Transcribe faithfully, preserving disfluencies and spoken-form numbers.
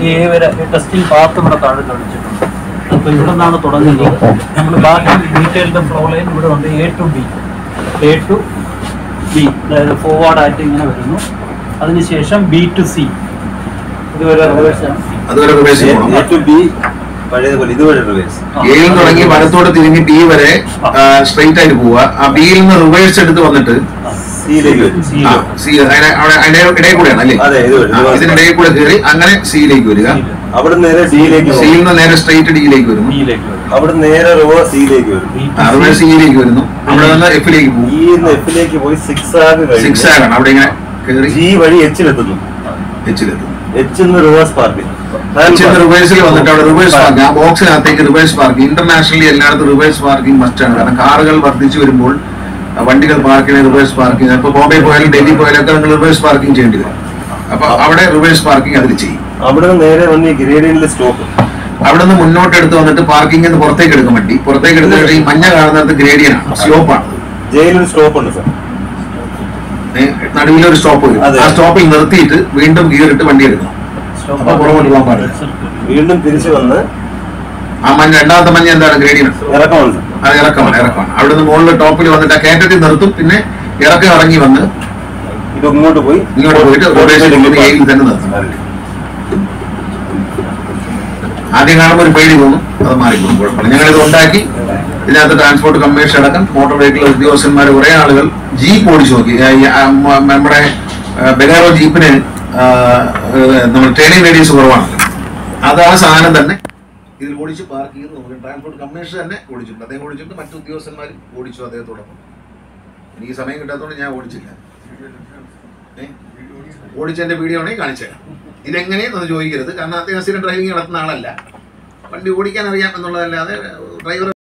A വരെ testing path ഇവിടെ താഴെ കാണിച്ചിട്ടുണ്ട്. അപ്പോൾ ഇവിടെ നിന്നാണ് തുടങ്ങുന്നത്. നമ്മൾ ബാക്കി ഡീറ്റെയിൽഡ് ഫ്ലോ ലൈൻ ഇവിടെ ഉണ്ട്. A to B A to B അതായത് ഫോർവേഡ് ആയിട്ട് ഇങ്ങനെ വരുന്നു. അതിനുശേഷം ബി ടു സി ഇതുവരെ റിവേഴ്സാണ്. തുടങ്ങി വലത്തോട് തിരിഞ്ഞ് ബി വരെ സ്ട്രെയിറ്റ് ആയിട്ട് പോവുക. ആ ബിയിൽ നിന്ന് റിവേഴ്സ് എടുത്ത് വന്നിട്ട് ഇടയിൽ കൂടെയാണ് അല്ലേ? ഇതിനിടയിൽ കൂടെ കയറി അങ്ങനെ സിയിലേക്ക് വരിക. അവിടെ നേരെ ഡിയിലേക്ക്, സിയിൽ നിന്ന് നേരെ സ്ട്രെയിറ്റ് ഡിയിലേക്ക് വരുന്നു. അവിടെ നേരെ റിവേഴ്സ് സിയിലേക്ക് വരും. റിവേഴ്സ് സിയിലേക്ക് വരുന്നു. അവിടെ നിന്ന് എഫിലേക്ക് പോകും. എഫിലേക്ക് പോയി സിക്സ് ആഗ് സിക്സ് ആഗാണ് അവിടെ ഇങ്ങനെ കയറി ജി വഴി എച്ചിലെത്തുന്നു. എച്ചിലെത്തുന്നു. H reverse parking. റിവേഴ്സിൽ വന്നിട്ട് അവിടെ റിവേഴ്സ് പാർക്കിംഗ്, ആ ബോക്സിനകത്തേക്ക് റിവേഴ്സ് പാർക്കിംഗ്. ഇന്റർനാഷണലി എല്ലായിടത്തും റിവേഴ്സ് പാർക്കിംഗ് മസ്റ്റാണ്. കാരണം കാറുകൾ വർദ്ധിച്ചു വരുമ്പോൾ വണ്ടികൾ പാർക്ക് ചെയ്യുന്ന റിവേഴ്സ് പാർക്കിംഗ്. ഇപ്പൊ ബോംബെ പോയാലും ഡൽഹി പോയാലും ഒക്കെ നിങ്ങൾ റിവേഴ്സ് പാർക്കിംഗ് ചെയ്യേണ്ടി വരും. അപ്പൊ അവിടെ റിവേഴ്സ് പാർക്കിംഗ് അതിൽ ചെയ്യും. അവിടെ നിന്ന് നേരെ വന്ന് ഗ്രേഡിയന്റിൽ സ്റ്റോപ്പ്. അവിടെ നിന്ന് മുന്നോട്ട് എടുത്ത് വന്നിട്ട് പാർക്കിംഗ് പുറത്തേക്ക് എടുക്കും വണ്ടി. പുറത്തേക്ക് എടുത്തിട്ട് ഈ മഞ്ഞ കാണുന്നത് ഗ്രേഡിയൻ ആണ്, സ്ലോപ്പാണ്. ജയിലൊരു സ്റ്റോപ്പ് ഉണ്ട് സാർ, നടുവിലൊരു സ്റ്റോപ്പ് വരും. ആ സ്റ്റോപ്പിൽ നിർത്തിയിട്ട് വീണ്ടും ഗിയറിട്ട് വണ്ടി എടുക്കണം. അപ്പൊ പുറകോട്ട് പോകാൻ പാടില്ല. വീണ്ടും തിരിച്ചു വന്ന് ആ മഞ്ഞ രണ്ടാമത്തെ മഞ്ഞ എന്താണ്? ഗ്രേഡിയൻ. ഇറക്കമാണ്. അത് ഇറക്കമാണ്, ഇറക്കമാണ്. അവിടെ നിന്ന് മുകളിൽ ടോപ്പിൽ വന്നിട്ട് ആ കയറ്റത്തിൽ നിർത്തും. പിന്നെ ഇറക്കം ഇറങ്ങി വന്ന് ഇത് ഇങ്ങോട്ട് പോയി ഇങ്ങോട്ട് പോയിട്ട് ഏരിയയിൽ തന്നെ നിർത്തും. ആദ്യം കാണുമ്പോൾ ഒരു പേടി തോന്നും, അത് മാറിപ്പോകും, കുഴപ്പമില്ല. ഞങ്ങളിത് ഉണ്ടാക്കി ഇതിനകത്ത് ട്രാൻസ്പോർട്ട് കമ്മീഷൻ അടക്കം മോട്ടോർ വെഹിക്കിൾ ഉദ്യോഗസ്ഥന്മാർ കുറെ ആളുകൾ ജീപ്പ് ഓടിച്ചു നോക്കി. നമ്മുടെ ബെഗാറോ ജീപ്പിന് നമ്മൾ ട്രെയിനിങ് റേഡിയസ് കുറവാണ്. അത് ആ സാധനം തന്നെ ഇതിൽ ഓടിച്ച് പാർക്ക് ചെയ്ത് നോക്കി. ട്രാൻസ്പോർട്ട് കമ്മീഷൻ തന്നെ ഓടിച്ചിട്ടുണ്ട്. അദ്ദേഹം ഓടിച്ചിട്ട് മറ്റു ഉദ്യോഗസ്ഥന്മാർ ഓടിച്ചു അദ്ദേഹത്തോടൊപ്പം. എനിക്ക് സമയം കിട്ടാത്തതുകൊണ്ട് ഞാൻ ഓടിച്ചില്ല. ഓടിച്ചതിന്റെ വീഡിയോ ആണെങ്കിൽ കാണിച്ചു തരാം. ഇതെങ്ങനെയെന്ന് ചോദിക്കരുത്, കാരണം അദ്ദേഹം സ്ഥിരം ഡ്രൈവിംഗ് നടത്തുന്ന ആളല്ല. വണ്ടി ഓടിക്കാൻ അറിയാം എന്നുള്ളതല്ലാതെ ഡ്രൈവർ